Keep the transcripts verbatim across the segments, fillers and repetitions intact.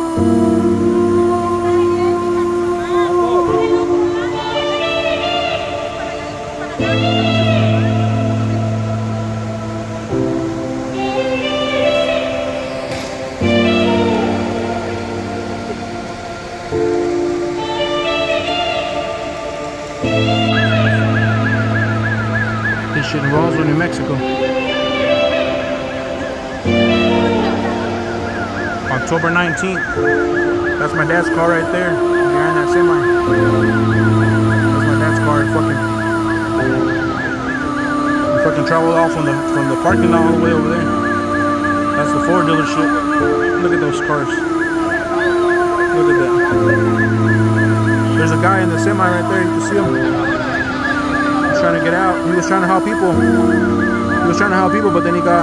This shit in Roswell, New Mexico. October nineteenth. That's my dad's car right there. Behind that semi. That's my dad's car. Fucking, he fucking traveled off from the from the parking lot all the way over there. That's the Ford dealership. Look at those cars. Look at that. There's a guy in the semi right there. You can see him. He's trying to get out. He was trying to help people. He was trying to help people, but then he got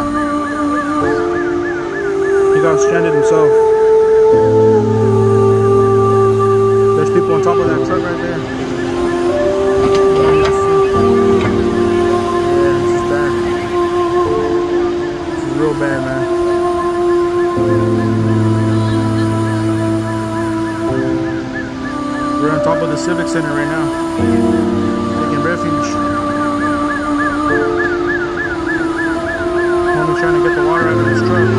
he got stranded himself. There's people on top of that truck right there. Yeah, this is bad. This is real bad, man. We're on top of the Civic Center right now, taking refuge. Homie trying to get the water out of his truck.